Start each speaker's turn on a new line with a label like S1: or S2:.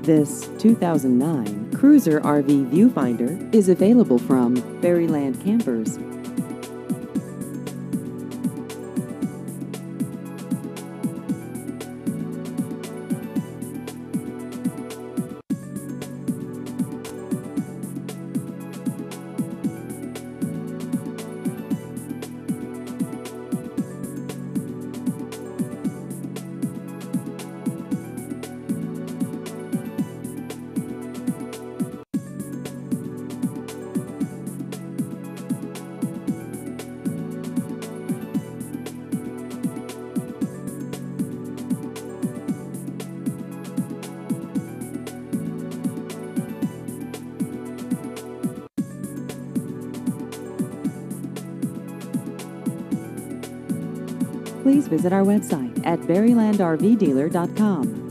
S1: This 2009 Cruiser RV Viewfinder is available from Fairyland Campers. Please visit our website at fairylandrvdealer.com.